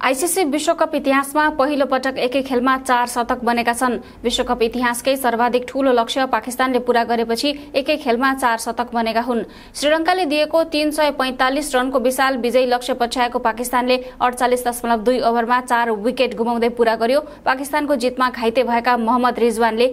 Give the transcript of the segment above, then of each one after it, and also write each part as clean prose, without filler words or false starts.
ICC विश्वकप इतिहासमा पहिलो पटक एकै खेलमा 4 शतक बनेका छन्। विश्वकप इतिहासकै सर्वाधिक ठूलो लक्ष्य पाकिस्तानले पूरा गरेपछि एकै खेलमा 4 शतक बनेका हुन्। श्रीलङ्काले दिएको 345 रनको विशाल विजयी लक्ष्य पछ्याएको पाकिस्तानले 48.2 ओभरमा 4 विकेट गुमाउँदै पूरा गर्यो। पाकिस्तानको जितमा घाइते भएका मोहम्मद रिजवानले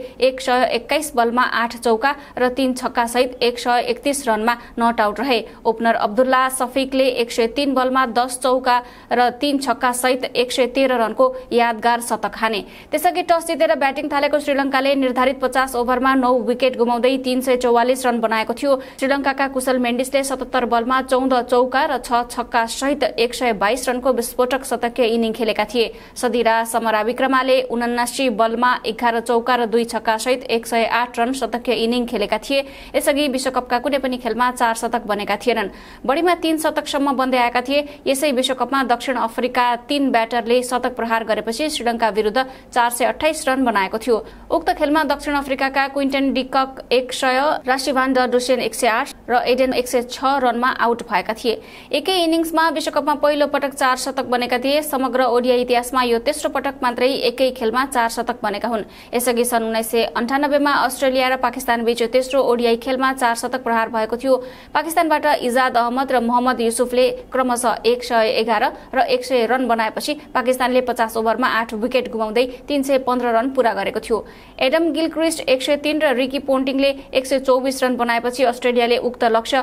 121 बलमा 8 चौका र 3 छक्का सहित 131 रनमा नट आउट रहे। ओपनर अब्दुल्ला शफीकले 103 बलमा 10 चौका र 3 छक्का सहित 113 रनको यादगार शतक हाने। त्यसअघि टस जितेर ब्याटिङ थालेको श्रीलङ्काले निर्धारित 50 ओभरमा 9 विकेट गुमाउँदै 344 रन बनाएको थियो। श्रीलङ्काका कुशल मेन्डिसले 77 बलमा 14 चौका र 6 छक्का सहित 122 रनको विस्फोटक शतकीय इनिङ खेलेका थिए। सदिरा समरा विक्रमाले 79 बलमा 11 चौका र 2 छक्का सहित 108 रन शतकीय इनिङ खेलेका थिए। यसअघि विश्वकपका कुनै पनि खेलमा 4 शतक बनेका थिएनन्। बढीमा 3 शतकसम्म बन्दै आएका थिए। यसै विश्वकपमा दक्षिण अफ्रिका 3 ब्याटरले शतक प्रहार गरेपछि श्रीलङ्का विरुद्ध 428 रन बनाएको थियो। उक्त खेलमा दक्षिण अफ्रिकाका क्विन्टन डिकक 100, राशिभान ड डुसेन 108 र एडेन 106 रनमा आउट भएका थिए। एकै इनिङ्समा विश्वकपमा पहिलो पटक 4 शतक बनेका थिए। समग्र ओडिआई इतिहासमा यो तेस्रो पटक मात्रै एकै खेलमा 4 शतक बनेका हुन्। यसअघि सन् 1998 मा अस्ट्रेलिया र पाकिस्तान बीच तेस्रो ओडिआई खेलमा 4 शतक प्रहार भएको थियो। पाकिस्तानबाट इजाद अहमद र मोहम्मद युसुफले क्रमशः 111 र 100 रन बनाएपछि पाकिस्तानले 50 ओभरमा 8 विकेट गुमाउँदै 315 रन पूरा गरेको थियो। एडम गिलक्रिस्ट 103 र रिकी पोन्टिङले 124 रन बनाएपछि अस्ट्रेलियाले उक्त लक्ष्य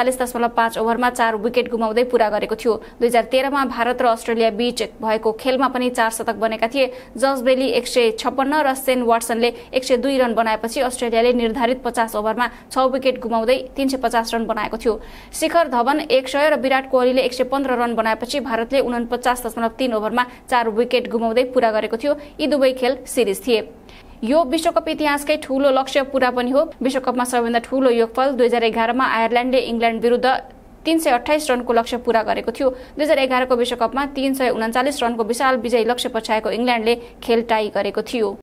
48.5 ओभरमा 4 विकेट गुमाउँदै पूरा गरेको थियो। 2013 मा भारत र अस्ट्रेलिया बीच भएको खेलमा पनि 4 शतक बनेका थिए। जस बेली 156 र सेन वाटसनले 102 रन बनाएपछि अस्ट्रेलियाले निर्धारित 50 ओभरमा 6 विकेट गुमाउँदै 350 रन बनाएको थियो। शिखर धवन 100 र विराट कोहलीले 115 रन बनाएपछि भारतले 49.3 ओभरमा 4 विकेट गुमाउँदै पूरा गरेको थियो। यी दुवै खेल सिरिज थिए। यो विश्वकप इतिहासकै ठूलो लक्ष्य पूरा पनि हो। विश्वकपमा सबैभन्दा ठूलो योगफल 2011 मा आयरल्यान्डले इङ्ल्यान्ड विरुद्ध 328 रनको लक्ष्य पूरा गरेको थियो। 2011 को विश्वकपमा 339 रनको विशाल विजयी लक्ष्य पछ्याएको इङ्ल्यान्डले खेल टाई गरेको थियो।